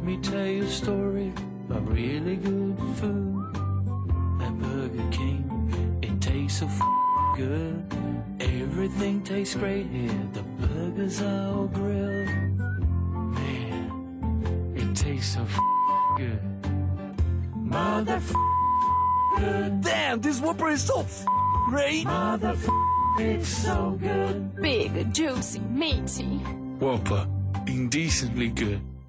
me tell you a story about really good food. That Burger King, it tastes so good. Everything tastes great here. The burgers are all grilled. Man, it tastes so good. Mother good. Damn, this Whopper is so great. Mother it's so good. Big, juicy, meaty. Whopper, indecently good.